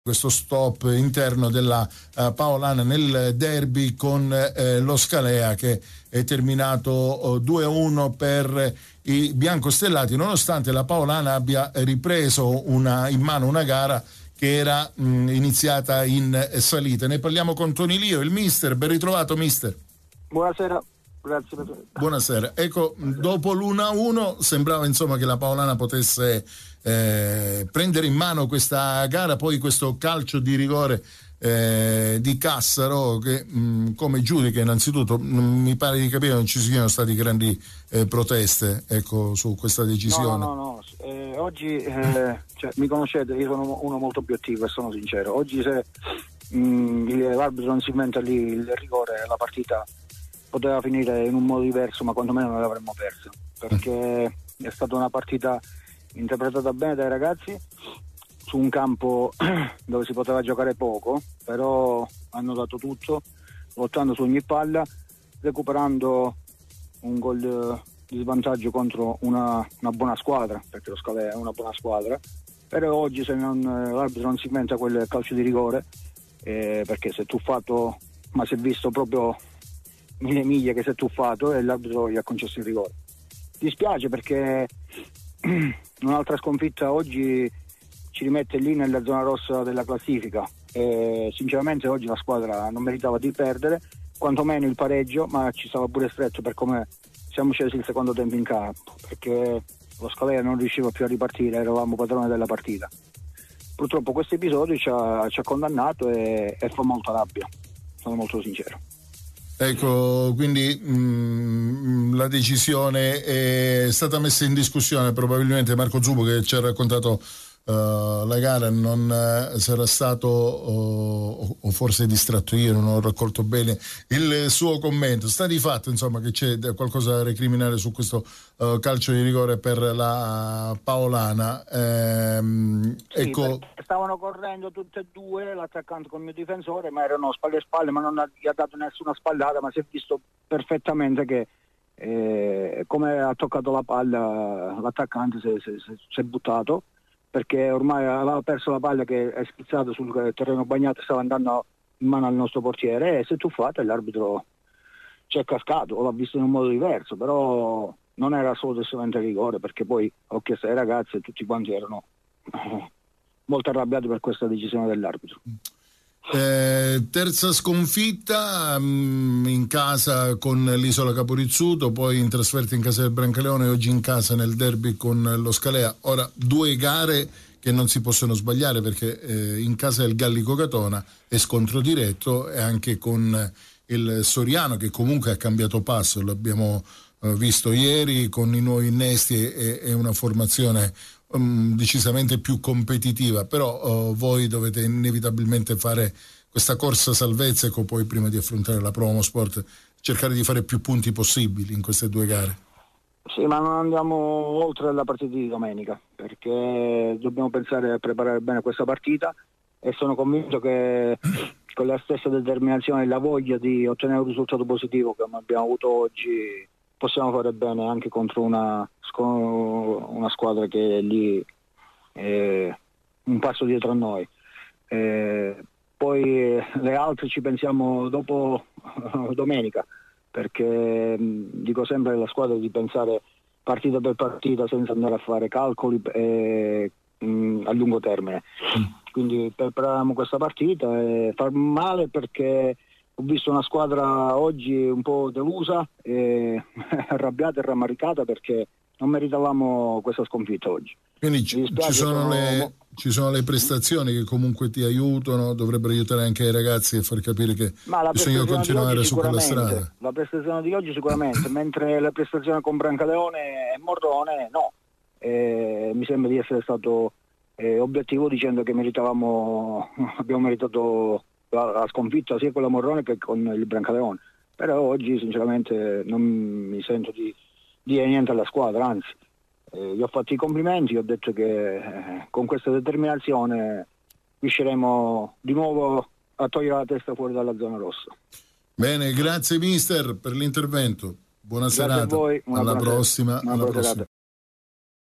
questo stop interno della Paolana nel derby con lo Scalea, che è terminato 2-1 per i biancostellati, nonostante la Paolana abbia ripreso in mano una gara che era iniziata in salita. Ne parliamo con Tony Lio, il mister. Ben ritrovato, mister. Buonasera. Grazie. Buonasera. Ecco, dopo l'1-1 sembrava insomma che la Paolana potesse prendere in mano questa gara, poi questo calcio di rigore di Cassaro che come giudica innanzitutto mi pare di capire non ci siano stati grandi proteste, ecco, su questa decisione. No. Oggi mi conoscete, io sono uno molto obiettivo e sono sincero. Oggi se l'arbitro non si inventa lì il rigore, la partita poteva finire in un modo diverso, ma quantomeno non l'avremmo persa, perché è stata una partita interpretata bene dai ragazzi su un campo dove si poteva giocare poco, però hanno dato tutto, lottando su ogni palla, recuperando un gol di svantaggio contro una buona squadra, perché lo Scalea è una buona squadra. Però oggi se l'arbitro non si inventa quel calcio di rigore, perché si è tuffato, ma si è visto proprio mille miglia che si è tuffato e l'arbitro gli ha concesso il rigore. Dispiace perché un'altra sconfitta oggi ci rimette lì nella zona rossa della classifica e sinceramente oggi la squadra non meritava di perdere, quantomeno il pareggio, ma ci stava pure stretto per come siamo scesi il secondo tempo in campo, perché lo Scalea non riusciva più a ripartire, eravamo padroni della partita. Purtroppo questo episodio ci ha condannato e fa molta rabbia, sono molto sincero. Ecco, quindi la decisione è stata messa in discussione, probabilmente Marco Zubo, che ci ha raccontato la gara, non sarà stato o forse distratto io, non ho raccolto bene il suo commento. Sta di fatto insomma che c'è qualcosa da recriminare su questo calcio di rigore per la Paolana. Ecco, stavano correndo tutte e due, l'attaccante con il mio difensore, ma erano spalle a spalle, ma non gli ha dato nessuna spallata, ma si è visto perfettamente che come ha toccato la palla l'attaccante si è buttato, perché ormai aveva perso la palla che è schizzata sul terreno bagnato e stava andando in mano al nostro portiere e si è tuffato e l'arbitro ci è cascato, o l'ha visto in un modo diverso, però non era assolutamente rigore, perché poi ho chiesto ai ragazzi e tutti quanti erano molto arrabbiati per questa decisione dell'arbitro. Terza sconfitta in casa con l'Isola Caporizzuto, poi in trasferta in casa del Brancaleone, oggi in casa nel derby con lo Scalea. Ora due gare che non si possono sbagliare, perché in casa del Gallico Catona è scontro diretto, e anche con il Soriano che comunque ha cambiato passo, l'abbiamo visto ieri con i nuovi innesti e una formazione decisamente più competitiva, però voi dovete inevitabilmente fare questa corsa salvezza, ecco, poi prima di affrontare la Promo Sport cercare di fare più punti possibili in queste due gare. Sì, ma non andiamo oltre la partita di domenica, perché dobbiamo pensare a preparare bene questa partita e sono convinto che con la stessa determinazione e la voglia di ottenere un risultato positivo che abbiamo avuto oggi possiamo fare bene anche contro una squadra che è lì un passo dietro a noi. Poi le altre ci pensiamo dopo domenica, perché dico sempre alla squadra di pensare partita per partita senza andare a fare calcoli a lungo termine. Quindi prepariamo questa partita e fa male perché ho visto una squadra oggi un po' delusa, arrabbiata e rammaricata perché non meritavamo questa sconfitta oggi. Quindi ci sono le prestazioni che comunque ti aiutano, dovrebbero aiutare anche i ragazzi a far capire che bisogna continuare su quella strada. La prestazione di oggi sicuramente, mentre la prestazione con Brancaleone e Morrone no. Mi sembra di essere stato obiettivo dicendo che abbiamo meritato la sconfitta sia con la Morrone che con il Brancaleone, però oggi sinceramente non mi sento di dire niente alla squadra, anzi gli ho fatto i complimenti, ho detto che con questa determinazione riusciremo di nuovo a togliere la testa fuori dalla zona rossa. Bene, grazie mister per l'intervento, buona serata, a voi, alla prossima.